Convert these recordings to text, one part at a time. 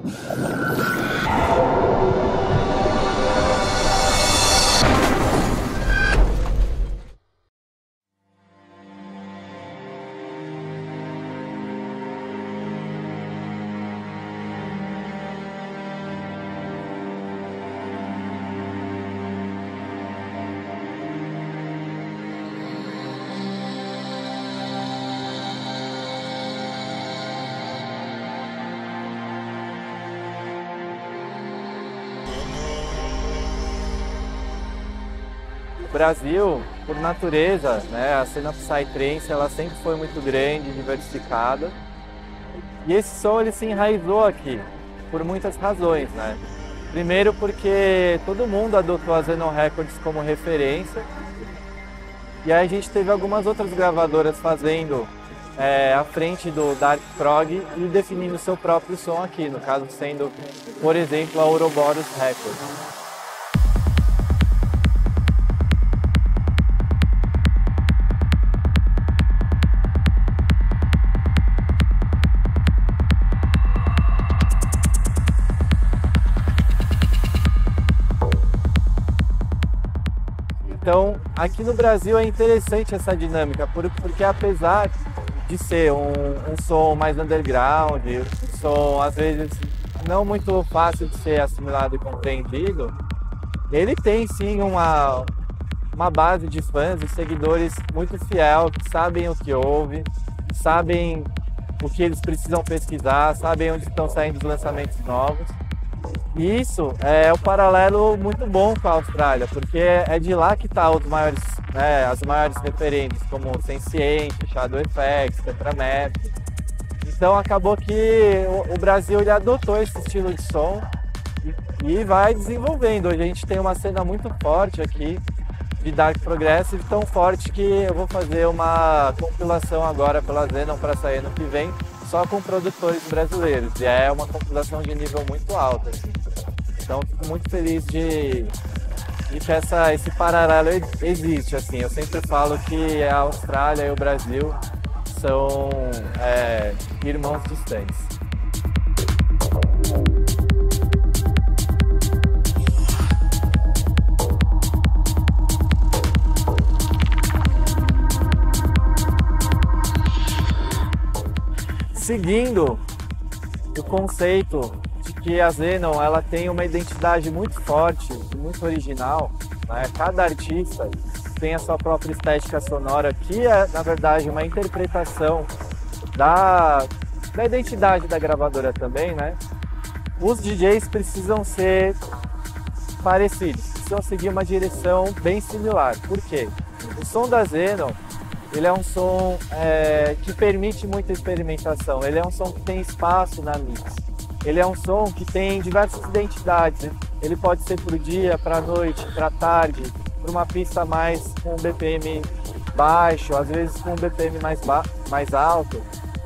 O Brasil, por natureza, né, a cena psytrance ela sempre foi muito grande, diversificada. E esse som ele se enraizou aqui, por muitas razões, né? Primeiro porque todo mundo adotou a Zenon Records como referência. E aí a gente teve algumas outras gravadoras fazendo à frente do Dark Prog e definindo seu próprio som aqui, no caso sendo, por exemplo, a Ouroboros Records. Então, aqui no Brasil é interessante essa dinâmica, porque apesar de ser um som mais underground, um som às vezes não muito fácil de ser assimilado e compreendido, ele tem sim uma base de fãs e seguidores muito fiel, que sabem o que ouve, sabem o que eles precisam pesquisar, sabem onde estão saindo os lançamentos novos. E isso é um paralelo muito bom com a Austrália, porque é de lá que estão os maiores, né, as maiores referências, como Sensient, Shadow Effects, Tetramap. Então acabou que o Brasil ele adotou esse estilo de som e vai desenvolvendo. Hoje a gente tem uma cena muito forte aqui de Dark Progressive, tão forte que eu vou fazer uma compilação agora pela Zenon para sair ano que vem, só com produtores brasileiros, e é uma compilação de nível muito alto, assim. Então fico muito feliz de que esse paralelo existe, assim. Eu sempre falo que a Austrália e o Brasil são irmãos distantes. Seguindo o conceito de que a Zenon ela tem uma identidade muito forte, muito original, né? Cada artista tem a sua própria estética sonora, que é, na verdade, uma interpretação da identidade da gravadora também, né? Os DJs precisam ser parecidos, precisam seguir uma direção bem similar. Por quê? O som da Zenon ele é um som que permite muita experimentação, ele é um som que tem espaço na mix, ele é um som que tem diversas identidades, ele pode ser para o dia, para a noite, para a tarde, para uma pista mais com um BPM baixo, às vezes com um BPM mais alto.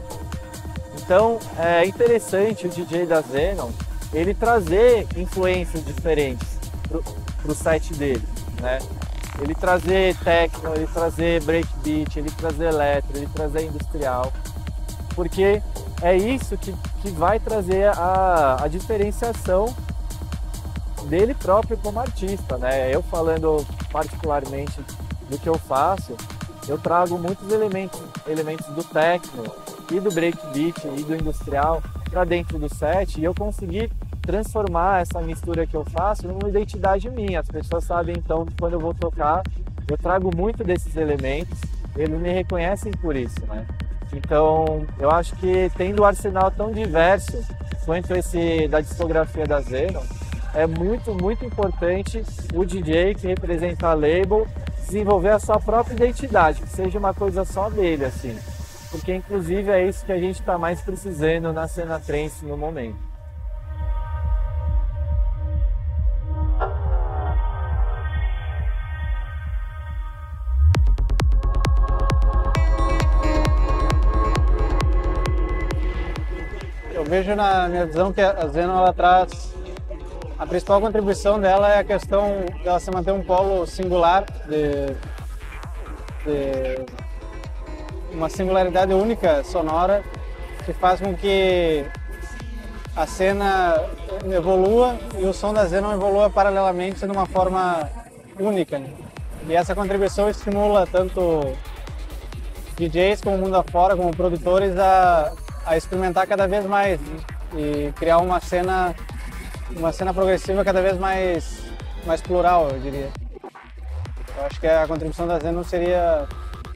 Então é interessante o DJ da Zenon ele trazer influências diferentes para o set dele, né? Ele trazer techno, ele trazer breakbeat, ele trazer eletro, ele trazer industrial, porque é isso que vai trazer a diferenciação dele próprio como artista, né? Eu falando particularmente do que eu faço, eu trago muitos elementos do techno e do breakbeat e do industrial para dentro do set, e eu consegui transformar essa mistura que eu faço numa identidade minha. As pessoas sabem então que quando eu vou tocar, eu trago muito desses elementos, eles me reconhecem por isso, né? Então, eu acho que tendo um arsenal tão diverso quanto esse da discografia da Zenon, é muito, muito importante o DJ que representa a label desenvolver a sua própria identidade, que seja uma coisa só dele, assim. Porque, inclusive, é isso que a gente está mais precisando na cena trance no momento. Eu vejo na minha visão que a Zenon ela traz, a principal contribuição dela é a questão de ela se manter um polo singular, de uma singularidade única sonora, que faz com que a cena evolua e o som da Zenon evolua paralelamente de uma forma única, né? E essa contribuição estimula tanto DJs como mundo afora, como produtores a experimentar cada vez mais, né? E criar uma cena progressiva cada vez mais plural, eu diria. Eu acho que a contribuição da Zenon seria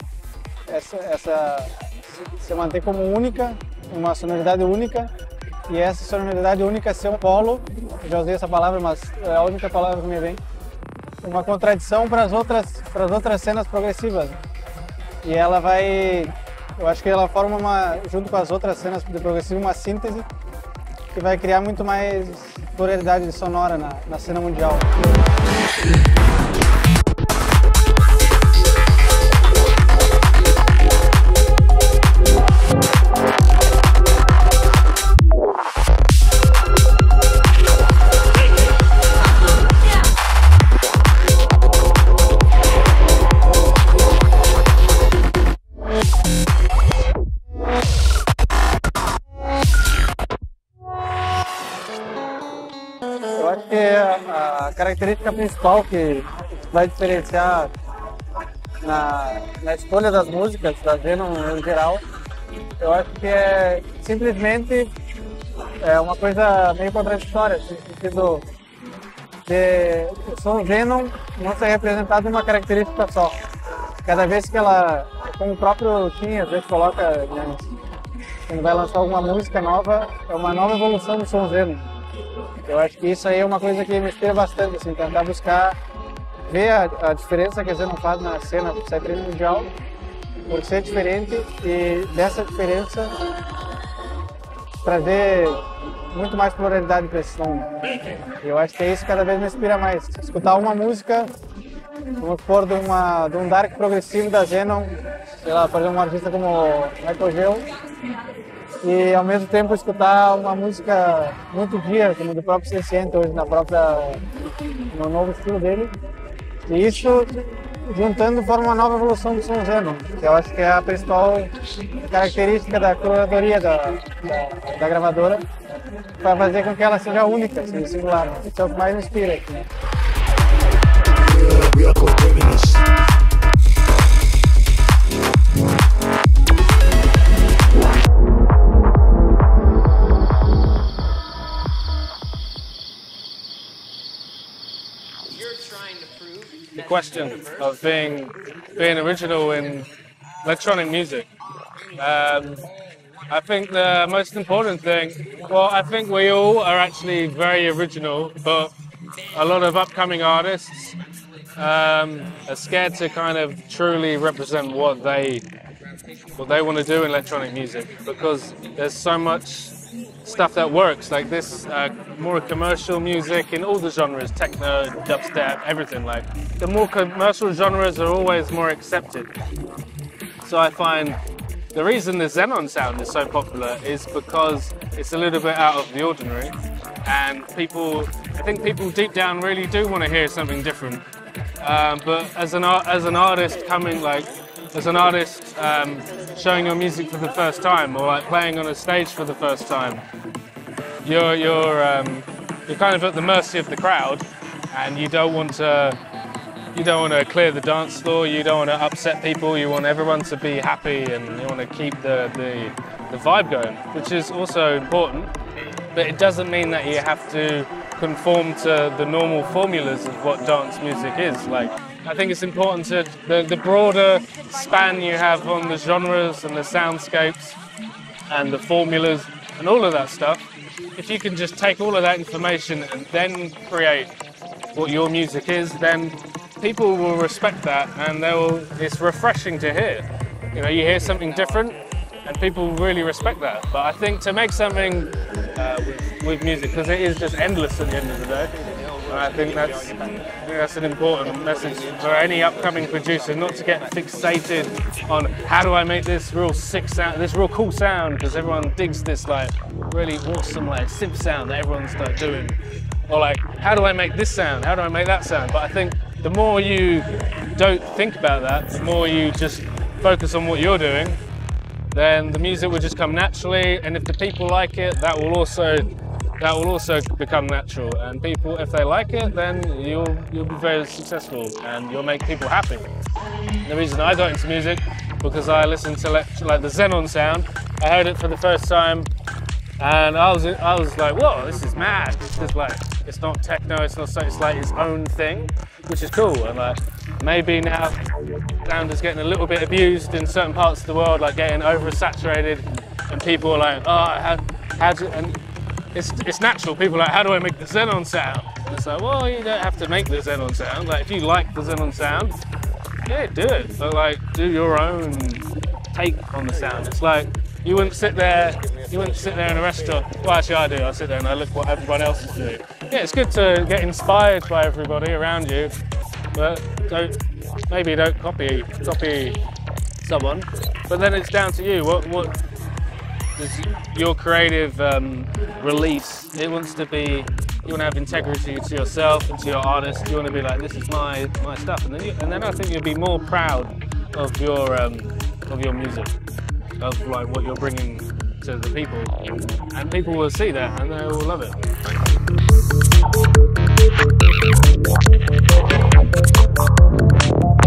se manter como única, uma sonoridade única, e essa sonoridade única ser um polo, eu já usei essa palavra, mas é a única palavra que me vem, uma contradição para as outras cenas progressivas. E ela eu acho que ela forma junto com as outras cenas de progressivo, uma síntese que vai criar muito mais pluralidade sonora na cena mundial. Eu acho que a característica principal que vai diferenciar na escolha das músicas da Zenon em geral, eu acho que é simplesmente uma coisa meio contraditória, no sentido de o som Zenon não ser representado em uma característica só. Cada vez que ela, como o próprio Tim às vezes coloca, né, quando vai lançar alguma música nova, é uma nova evolução do som Zenon. Eu acho que isso aí é uma coisa que me inspira bastante, assim, tentar buscar ver a diferença que a Zenon faz na cena psytrance mundial, por ser diferente e dessa diferença trazer muito mais pluralidade para esse som. Eu acho que isso cada vez me inspira mais. Escutar uma música, vamos supor, de um dark progressivo da Zenon, sei lá, por exemplo, um artista como Michael Geo, e ao mesmo tempo escutar uma música muito dia, como do próprio Sensient, hoje no novo estilo dele. E isso, juntando, forma uma nova evolução do som Zenon, que eu acho que é a principal característica da curadoria da gravadora, para fazer com que ela seja única, seja singular. Isso é o que mais me inspira aqui, né? The question of being original in electronic music. I think the most important thing, well, I think we all are actually very original, but a lot of upcoming artists are scared to kind of truly represent what they want to do in electronic music, because there's so much stuff that works, like this more commercial music in all the genres, techno, dubstep, everything. Like the more commercial genres are always more accepted. So I find the reason the Zenon sound is so popular is because it's a little bit out of the ordinary, and I think people deep down really do want to hear something different. But as an artist coming, like as an artist showing your music for the first time, or like playing on a stage for the first time, you're kind of at the mercy of the crowd, and you don't want to clear the dance floor, you don't want to upset people, you want everyone to be happy, and you want to keep the vibe going, which is also important. But it doesn't mean that you have to conform to the normal formulas of what dance music is. Like, I think it's important to the broader span you have on the genres and the soundscapes and the formulas and all of that stuff. If you can just take all of that information and then create what your music is, then people will respect that, and it's refreshing to hear. You know, you hear something different and people really respect that. But I think to make something with music, because it is just endless at the end of the day, and I think that's an important message for any upcoming producer, not to get fixated on how do I make this real sick sound, this real cool sound, because everyone digs this like really awesome like synth sound that everyone's like doing, or like how do I make this sound, how do I make that sound. But I think the more you don't think about that, the more you just focus on what you're doing, then the music will just come naturally, and if the people like it, that will also that will also become natural. And people, if they like it, then you'll be very successful and you'll make people happy. And the reason I got into music, because I listened to like the Zenon sound. I heard it for the first time, and I was like, whoa, this is mad. It's like, it's not techno, it's like its own thing, which is cool. And like, maybe now sound is getting a little bit abused in certain parts of the world, like getting oversaturated, and people are like, oh, how do, and it's natural. People are like, how do I make the Zenon sound? And it's like, well, you don't have to make the Zenon sound. Like, if you like the Zenon sound, yeah, do it. But like, do your own take on the sound. It's like, you wouldn't sit there in a restaurant. Well, actually I do. I sit there and I look what everyone else is doing. Yeah, it's good to get inspired by everybody around you, but maybe don't copy someone. But then it's down to you. What is your creative release? It wants to be. You want to have integrity to yourself and to your artist. You want to be like, this is my stuff, and then I think you'll be more proud of your music, of like what you're bringing to the people, and people will see that and they will love it.